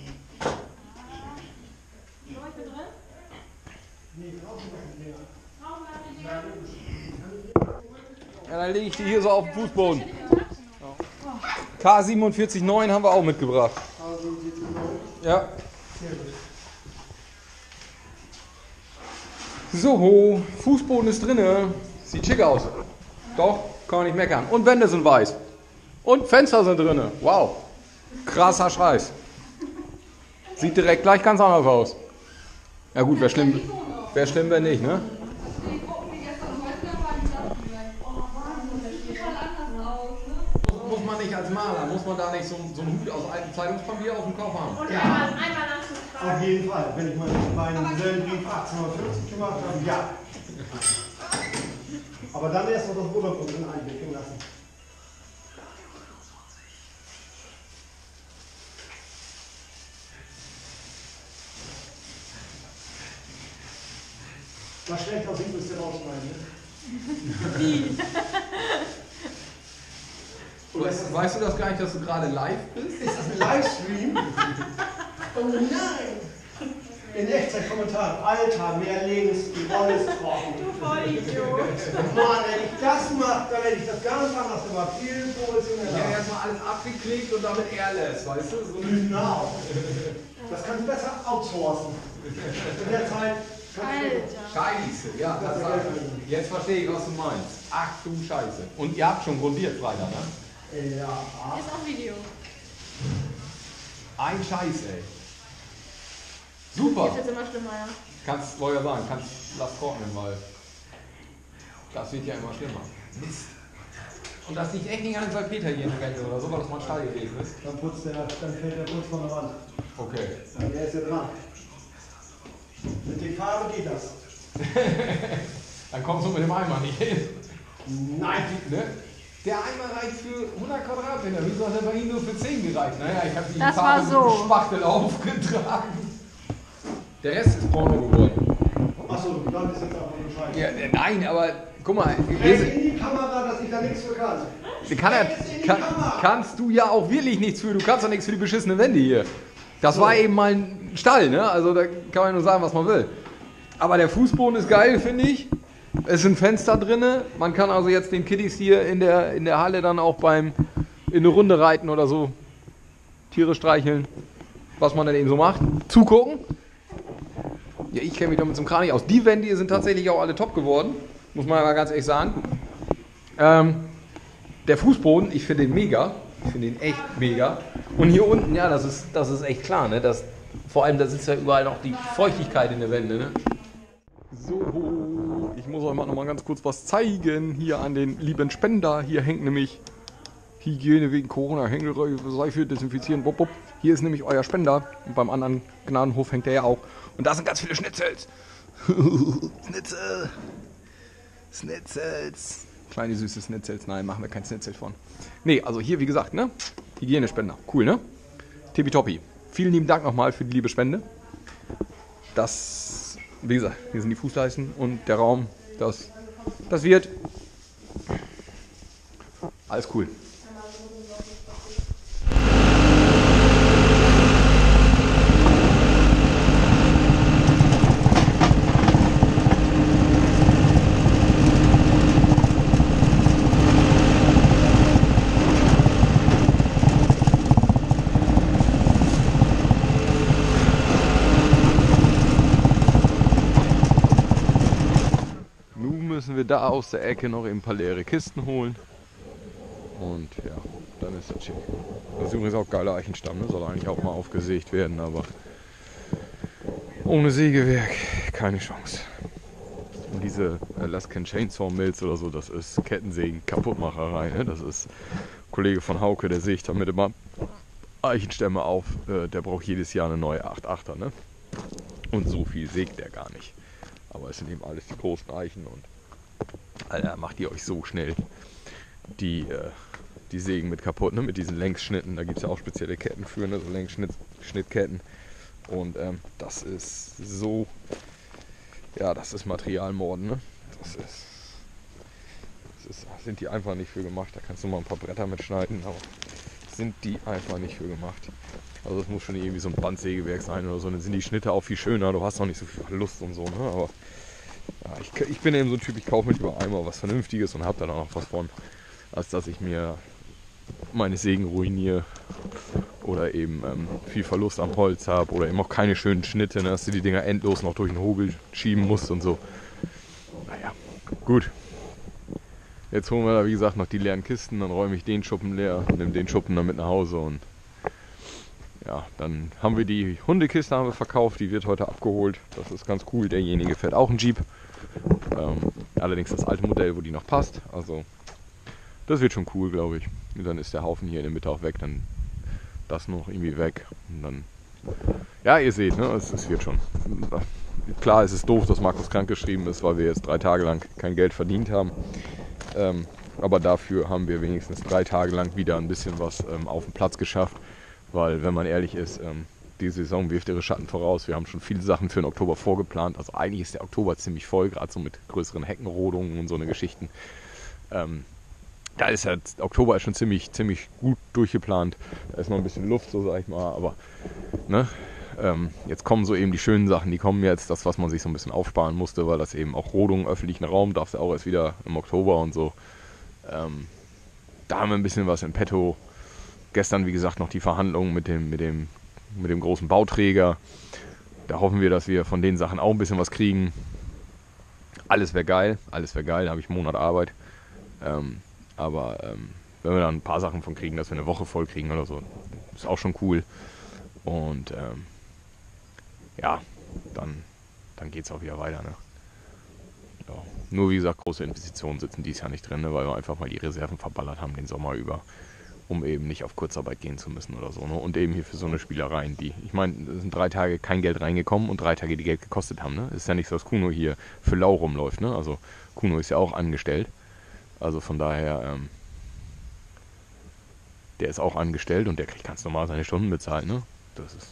Ja, dann lege ich die hier so auf den Fußboden. K siebenundvierzig neun haben wir auch mitgebracht. Ja. So, Fußboden ist drinne. Sieht schick aus. Doch, kann man nicht meckern. Und Wände sind weiß. Und Fenster sind drinne. Wow. Krasser Scheiß. Sieht direkt gleich ganz anders aus. Ja gut, wäre schlimm, wär schlimm, wenn nicht, ne? Muss man nicht als Maler, muss man da nicht so, so einen Hut aus altem Zeitungspapier auf dem Kopf haben? Und einmal, einmal Anzug tragen. Auf jeden Fall. Wenn ich mal meinen Wellenbrief achtzehnhundertfünfzig gemacht habe, ja. Aber dann erst noch das Obergrund einwickeln lassen. Was schlecht aussieht, müsst ihr rausschneiden. Ne? Wie? Weißt, weißt du das gar nicht, dass du gerade live bist? Ist das ein Livestream? Oh nein! In Echtzeit-Kommentaren. Alter, mehr links, die Rolle ist trocken. Du Vollidiot. Mann, wenn ich das mache, dann hätte ich das ganz anders gemacht. Viel professioneller. Ja, erstmal alles abgeklickt und damit airless, weißt du? So Genau. Das kannst du besser outsourcen. In der Zeit kannst du... Alter. Scheiße, ja, das war, jetzt verstehe ich, was du meinst. Ach du Scheiße. Und ihr habt schon grundiert Freitag, ne? Ja. Ist auch Video. Ein Scheiß, ey. Super. Ist jetzt immer schlimmer, ja. Kannst, wollte ja sagen, kannst, lass trocknen, weil das wird ja immer schlimmer. Mist. Und das liegt echt nicht an den Salpeter hier in der Wände oder so, weil das mal ein Stall gewesen ist. Dann, putzt der, dann fällt der Putz von der Wand. Okay. Ja, der ist ja dran. Mit der Farbe geht das. Dann kommst du mit dem Eimer nicht hin. Nein. Ne? Der Eimer reicht für hundert Quadratmeter. Wieso hat er bei Ihnen nur für zehn gereicht? Naja, ich habe die Das Farbe war so. mit dem Spachtel aufgetragen. Der Rest ist Porno geworden. Achso, dann ist jetzt einfach nur Scheiße. Ja, äh, nein, aber guck mal. Hey, in die Kamera, dass ich da nichts für kann. Kann er, kann, kannst du ja auch wirklich nichts für. Du kannst doch nichts für die beschissene Wände hier. Das so. War eben mal ein Stall, ne? Also da kann man nur sagen, was man will. Aber der Fußboden ist geil, finde ich. Es sind Fenster drin. Man kann also jetzt den Kiddies hier in der, in der Halle dann auch beim in eine Runde reiten oder so. Tiere streicheln. Was man dann eben so macht. Zugucken. Ja, ich kenne mich damit zum Kran nicht aus. Die Wände hier sind tatsächlich auch alle top geworden. Muss man aber ganz ehrlich sagen. Ähm, der Fußboden, ich finde den mega. Ich finde den echt mega. Und hier unten, ja, das ist, das ist echt klar, ne? Das, vor allem, da sitzt ja überall noch die Feuchtigkeit in den Wänden, ne? So, ich muss euch mal noch mal ganz kurz was zeigen. Hier an den lieben Spender. Hier hängt nämlich Hygiene wegen Corona, Hängelseife, Desinfizieren, bop, bop. Hier ist nämlich euer Spender. Und beim anderen Gnadenhof hängt der ja auch. Und da sind ganz viele Schnitzels. Schnitzel. Schnitzels. Kleine süße Schnitzels. Nein, machen wir kein Schnitzel von. Nee, also hier, wie gesagt, ne? Hygienespender. Cool, ne? Tippitoppi. Vielen lieben Dank nochmal für die liebe Spende. Das, wie gesagt, hier sind die Fußleisten und der Raum. Das, das wird alles cool. müssen wir da aus der Ecke noch eben ein paar leere Kisten holen. Und ja, dann ist das schick. Das ist übrigens auch geiler Eichenstamm, ne? Soll eigentlich auch mal aufgesägt werden, aber ohne Sägewerk keine Chance. Und diese Alaskan Chainsaw Mills oder so, das ist Kettensägen, Kaputtmacherei. Ne? Das ist ein Kollege von Hauke, der sägt damit immer Eichenstämme auf. Äh, der braucht jedes Jahr eine neue acht Achter. Ne? Und so viel sägt der gar nicht. Aber es sind eben alles die großen Eichen und Alter, macht ihr euch so schnell die, äh, die Sägen mit kaputt, ne? Mit diesen Längsschnitten. Da gibt es ja auch spezielle Ketten für, ne? So Längsschnittketten. Und ähm, das ist so, ja, das ist Materialmorden, ne? Das ist, das ist, sind die einfach nicht für gemacht. Da kannst du mal ein paar Bretter mitschneiden, aber sind die einfach nicht für gemacht. Also das muss schon irgendwie so ein Bandsägewerk sein oder so, dann sind die Schnitte auch viel schöner, du hast auch nicht so viel Verlust und so, ne? Aber ja, ich, ich bin eben so ein Typ, ich kaufe mit über einmal was Vernünftiges und habe da dann auch was von, als dass ich mir meine Sägen ruiniere oder eben ähm, viel Verlust am Holz habe oder eben auch keine schönen Schnitte, ne, dass du die Dinger endlos noch durch den Hobel schieben musst und so. Naja, gut. Jetzt holen wir da wie gesagt noch die leeren Kisten, dann räume ich den Schuppen leer, nehme den Schuppen dann mit nach Hause und ja, dann haben wir die Hundekiste haben wir verkauft, die wird heute abgeholt. Das ist ganz cool, derjenige fährt auch einen Jeep. Ähm, allerdings das alte Modell, wo die noch passt. Also das wird schon cool, glaube ich. Und dann ist der Haufen hier in der Mitte auch weg, dann das noch irgendwie weg. Und dann, ja, ihr seht, ne, es, es wird schon. Klar, es ist doof, dass Markus krank geschrieben ist, weil wir jetzt drei Tage lang kein Geld verdient haben. Ähm, aber dafür haben wir wenigstens drei Tage lang wieder ein bisschen was ähm, auf dem Platz geschafft. Weil, wenn man ehrlich ist, ähm, die Saison wirft ihre Schatten voraus. Wir haben schon viele Sachen für den Oktober vorgeplant. Also eigentlich ist der Oktober ziemlich voll, gerade so mit größeren Heckenrodungen und so eine Geschichten. Ähm, da ist halt, Oktober ist schon ziemlich, ziemlich gut durchgeplant. Da ist noch ein bisschen Luft, so sag ich mal. Aber ne, ähm, jetzt kommen so eben die schönen Sachen, die kommen jetzt. Das, was man sich so ein bisschen aufsparen musste, weil das eben auch Rodungen, öffentlichen Raum, darfst du auch erst wieder im Oktober und so. Ähm, da haben wir ein bisschen was in petto. Gestern, wie gesagt, noch die Verhandlungen mit dem, mit dem, mit dem großen Bauträger. Da hoffen wir, dass wir von den Sachen auch ein bisschen was kriegen. Alles wäre geil, alles wäre geil, da habe ich einen Monat Arbeit. Ähm, aber ähm, wenn wir dann ein paar Sachen von kriegen, dass wir eine Woche voll kriegen oder so, ist auch schon cool. Und ähm, ja, dann, dann geht es auch wieder weiter. Ne? Ja. Nur wie gesagt, große Investitionen sitzen dieses Jahr nicht drin, ne? Weil wir einfach mal die Reserven verballert haben den Sommer über, um eben nicht auf Kurzarbeit gehen zu müssen oder so. Ne? Und eben hier für so eine Spielereien, die, ich meine, es sind drei Tage kein Geld reingekommen und drei Tage, die Geld gekostet haben. Ne? Ist ja nicht so, dass Kuno hier für lau rumläuft. Ne? Also Kuno ist ja auch angestellt. Also von daher, ähm, der ist auch angestellt und der kriegt ganz normal seine Stunden bezahlt. Ne? Das ist...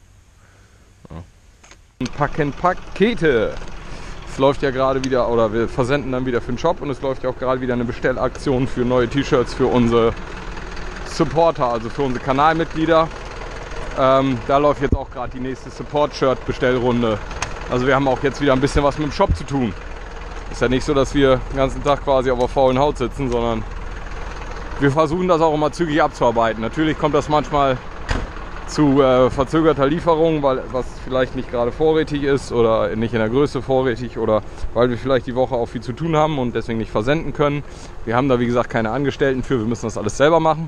Ja. Packen Pakete! Es läuft ja gerade wieder, oder wir versenden dann wieder für den Shop und es läuft ja auch gerade wieder eine Bestellaktion für neue T-Shirts für unsere Supporter, also für unsere Kanalmitglieder. Ähm, da läuft jetzt auch gerade die nächste Support-Shirt-Bestellrunde. Also wir haben auch jetzt wieder ein bisschen was mit dem Shop zu tun. Ist ja nicht so, dass wir den ganzen Tag quasi auf der faulen Haut sitzen, sondern wir versuchen das auch immer zügig abzuarbeiten. Natürlich kommt das manchmal zu äh, verzögerter Lieferung, weil was vielleicht nicht gerade vorrätig ist oder nicht in der Größe vorrätig oder weil wir vielleicht die Woche auch viel zu tun haben und deswegen nicht versenden können. Wir haben da wie gesagt keine Angestellten für, wir müssen das alles selber machen.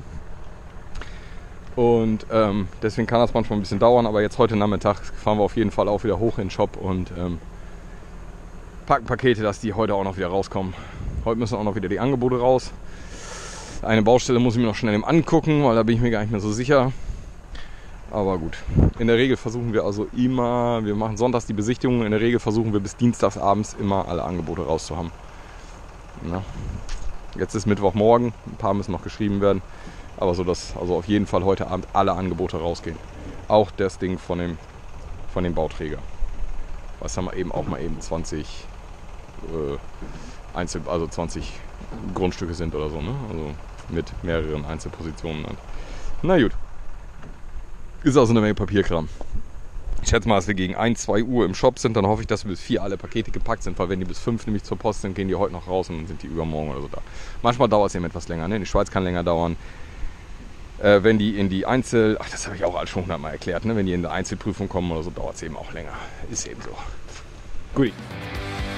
Und ähm, deswegen kann das manchmal ein bisschen dauern, aber jetzt heute Nachmittag fahren wir auf jeden Fall auch wieder hoch in den Shop und ähm, packen Pakete, dass die heute auch noch wieder rauskommen. Heute müssen auch noch wieder die Angebote raus. Eine Baustelle muss ich mir noch schnell eben angucken, weil da bin ich mir gar nicht mehr so sicher. Aber gut, in der Regel versuchen wir also immer, wir machen sonntags die Besichtigung, in der Regel versuchen wir bis dienstags abends immer alle Angebote rauszuhaben. Ja. Jetzt ist Mittwochmorgen, ein paar müssen noch geschrieben werden. Aber so, dass also auf jeden Fall heute Abend alle Angebote rausgehen. Auch das Ding von dem, von dem Bauträger. Was haben wir eben auch mal eben zwanzig äh, Einzel, also zwanzig Grundstücke sind oder so, ne? Also mit mehreren Einzelpositionen. Na gut. Ist also eine Menge Papierkram. Ich schätze mal, dass wir gegen ein, zwei Uhr im Shop sind. Dann hoffe ich, dass wir bis vier alle Pakete gepackt sind. Weil wenn die bis fünf nämlich zur Post sind, gehen die heute noch raus und dann sind die übermorgen oder so da. Manchmal dauert es eben etwas länger. Ne? In der Schweiz kann länger dauern. Äh, wenn die in die Einzel... Ach, das habe ich auch alles schon hundertmal erklärt. Ne? Wenn die in die Einzelprüfung kommen oder so, dauert es eben auch länger. Ist eben so. Gut.